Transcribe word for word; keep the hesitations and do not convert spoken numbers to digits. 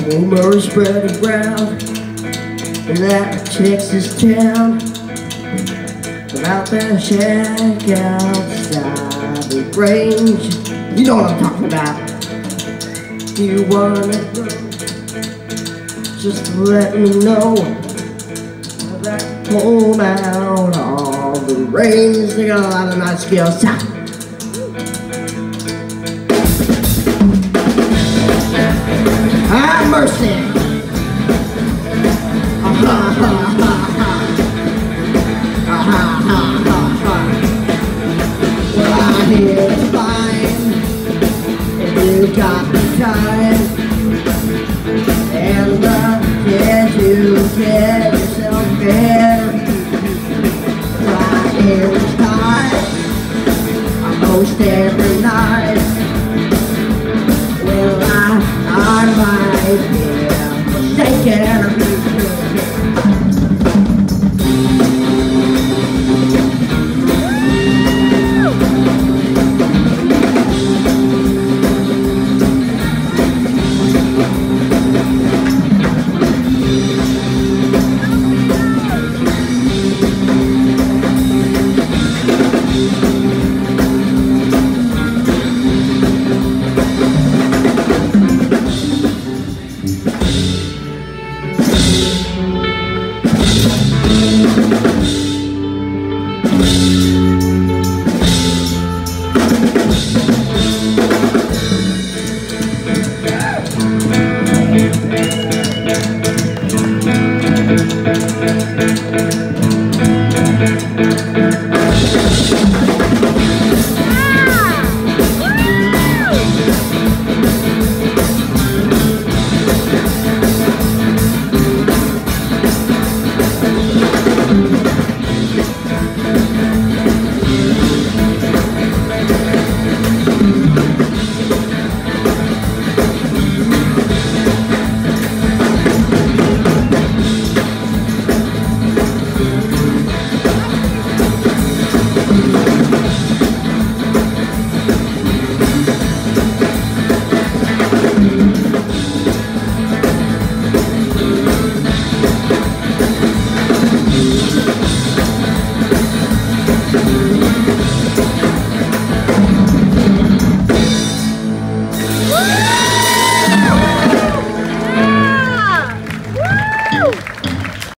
Rumors spreading round in that Texas town about that shack outside the range. You know what I'm talking about. You wanna go? Just let me know. That home out on the range. They got a lot of nice skills. Have mercy. Ha ha ha ha. Ha ha ha ha. Well, I hear it's fine if you got the time and the kid to get yourself better. Well, I hear it's time almost every night. Well, I I might be mistaken.